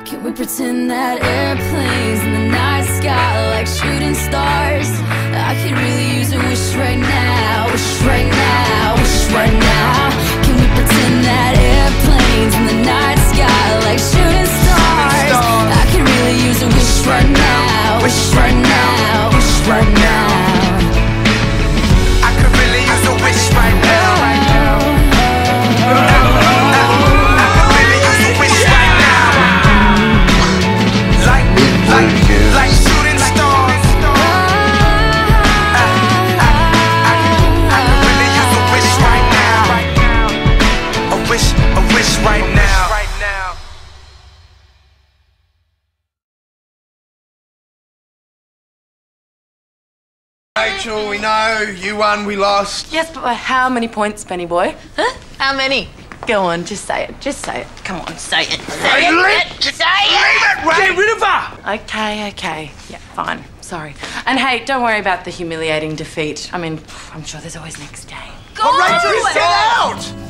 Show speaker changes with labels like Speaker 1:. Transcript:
Speaker 1: Can we pretend that airplanes in the night sky like shooting stars? I could really use a wish right now, wish right now, wish right now. Can we pretend that airplanes in the night sky like shooting stars? I could really use a wish right now, wish right now, wish right now.
Speaker 2: I could really use a wish right now. Like shooting stars. I could really use a wish right now. A wish right now. Rachel, we know you won, we lost.
Speaker 3: Yes, but by how many points, Benny boy?
Speaker 4: Huh? How many?
Speaker 3: Go on, just say it. Just say it. Come on, say it.
Speaker 4: Say it. Say it.
Speaker 2: Get rid of her!
Speaker 3: Okay. Yeah, fine. Sorry. And hey, don't worry about the humiliating defeat. I mean, I'm sure there's always next day.
Speaker 4: Go
Speaker 2: Rachel, get out!